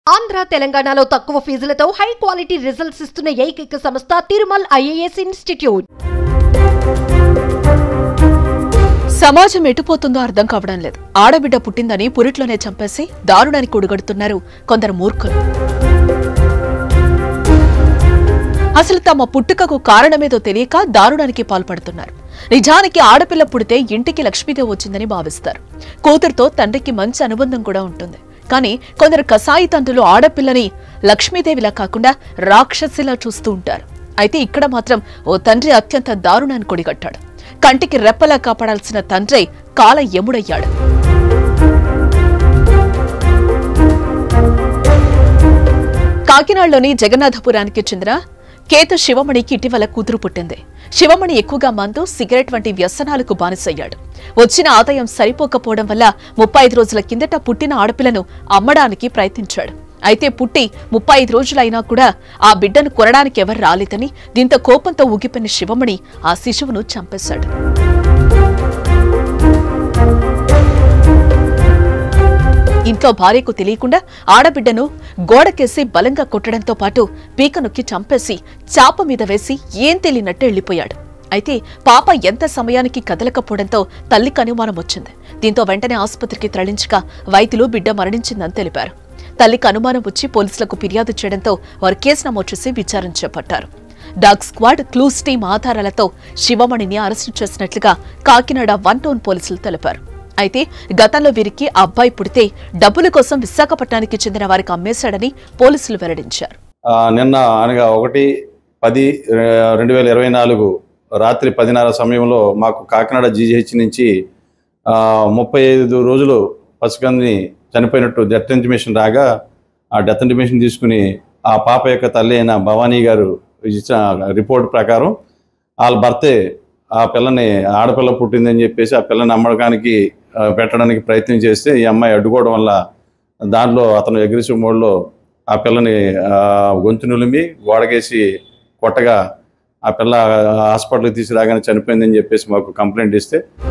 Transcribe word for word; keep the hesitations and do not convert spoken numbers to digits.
ఆంధ్ర తెలంగాణలో తక్కువ ఫీజులతో high quality results ఇస్తున్న ఏకైక సంస్థ తిరుమల్ ఐఏఎస్ ఇన్స్టిట్యూట్. సమాజం ఎటుపోతుందో అర్థం కావడం లేదు. ఆడబిడ్డ పుట్టిందని పురిట్లోనే చంపేసి దారుణానికి ఒడిగడుతున్నారు కొందరు మూర్ఖులు. అసలు తమ పుట్టుకకు కారణమేదో తెలియక దారుణానికి పాల్పడుతున్నారు. నిజానికి ఆడపిల్ల పుడితే ఇంటికి లక్ష్మీదేవి వచ్చిందని భావిస్తారు. కూతురుతో తండ్రికి మంచి అనుబంధం కూడా ఉంటుంది. కానీ కొందరు కసాయి తండ్రులు ఆడపిల్లని లక్ష్మీదేవిలా కాకుండా రాక్షసిలా చూస్తూ ఉంటారు. అయితే ఇక్కడ మాత్రం ఓ తండ్రి అత్యంత దారుణాన్ని కొడిగట్టాడు. కంటికి రెప్పలా కాపాడాల్సిన తండ్రి కాల యముడయ్యాడు. కాకినాడలోని జగన్నాథపురానికి చెందిన కేతు శివమణికి ఇటీవల కూతురు పుట్టింది. శివమణి ఎక్కువగా మందు, సిగరెట్ వంటి వ్యసనాలకు బానిసయ్యాడు. వచ్చిన ఆదాయం సరిపోకపోవడం వల్ల ముప్పై ఐదు రోజుల కిందట పుట్టిన ఆడపిల్లను అమ్మడానికి ప్రయత్నించాడు. అయితే పుట్టి ముప్పై ఐదు రోజులైనా కూడా ఆ బిడ్డను కొనడానికి ఎవరు రాలేదని దీంతో కోపంతో ఊగిపోయిన శివమణి ఆ శిశువును చంపేశాడు. ఇంట్లో భార్యకు తెలియకుండా ఆడబిడ్డను గోడకేసి బలంగా కొట్టడంతో పాటు పీక నొక్కి చంపేసి చాప మీద వేసి ఏం తెలియనట్టు వెళ్లిపోయాడు. అయితే పాప ఎంత సమయానికి కదలకపోవడంతో తల్లికి అనుమానం వచ్చింది. దీంతో వెంటనే ఆసుపత్రికి తరలించగా వైద్యులు బిడ్డ మరణించిందని తెలిపారు. తల్లికి అనుమానం వచ్చి పోలీసులకు ఫిర్యాదు చేయడంతో వారు కేసు నమోదు చేసి విచారణ చేపట్టారు. డాగ్ స్క్వాడ్, క్లూస్ టీం ఆధారాలతో శివమణిని అరెస్టు చేసినట్లుగా కాకినాడ వన్ టౌన్ పోలీసులు తెలిపారు. అయితే గతంలో వీరికి ఆ అబ్బాయి పుడితే డబ్బుల కోసం విశాఖపట్నానికి చెందిన వారికి అమ్మేశాడని పోలీసులు వెల్లడించారు. నిన్న అనగా ఒకటి పది రెండు వేల ఇరవై నాలుగు రాత్రి పదిన్నర సమయంలో మాకు కాకినాడ జీజీహెచ్ నుంచి ముప్పై ఐదు రోజులు పసికందిని చనిపోయినట్టు డెత్ ఇంటిమేషన్ రాగా ఆ డెత్ ఇంటిమేషన్ తీసుకుని ఆ పాప యొక్క తల్లి అయిన భవానీ గారు ఇచ్చిన రిపోర్ట్ ప్రకారం వాళ్ళ భర్తే ఆ పిల్లని ఆడపిల్ల పుట్టిందని చెప్పేసి ఆ పిల్లని అమ్మడానికి పెట్టడానికి ప్రయత్నం చేస్తే ఈ అమ్మాయి అడ్డుకోవడం వల్ల దాంట్లో అతను అగ్రెసివ్ మోడ్లో ఆ పిల్లని గొంతు నులిమి గోడకేసి కొట్టగా ఆ పిల్ల హాస్పిటల్కి తీసుకురాగానే చనిపోయిందని చెప్పేసి మాకు కంప్లైంట్ ఇస్తే